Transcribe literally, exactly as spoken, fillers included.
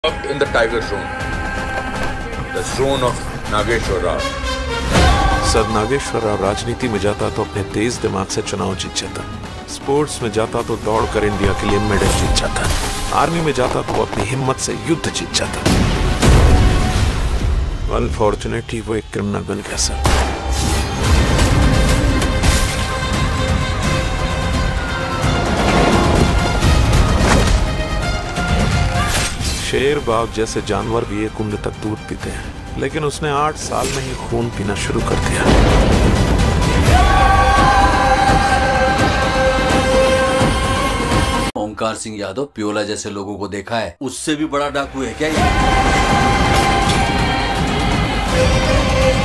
in the tiger zone, the zone of Nageshwar Rao. Sir Nageshwar Rao राजनीति में जाता तो अपने तेज दिमाग से चुनाव जीत जाता, स्पोर्ट्स में जाता तो दौड़कर इंडिया के लिए मेडल जीत जाता, आर्मी में जाता तो वो अपनी हिम्मत से युद्ध जीत जाता। अनफॉर्चुनेटली वो एक क्रिमिनल बन गया सर। शेर बाघ जैसे जानवर भी एक उम्र तक दूध पीते हैं, लेकिन उसने आठ साल में ही खून पीना शुरू कर दिया। ओंकार सिंह यादव प्योला जैसे लोगों को देखा है, उससे भी बड़ा डाकू है क्या ये?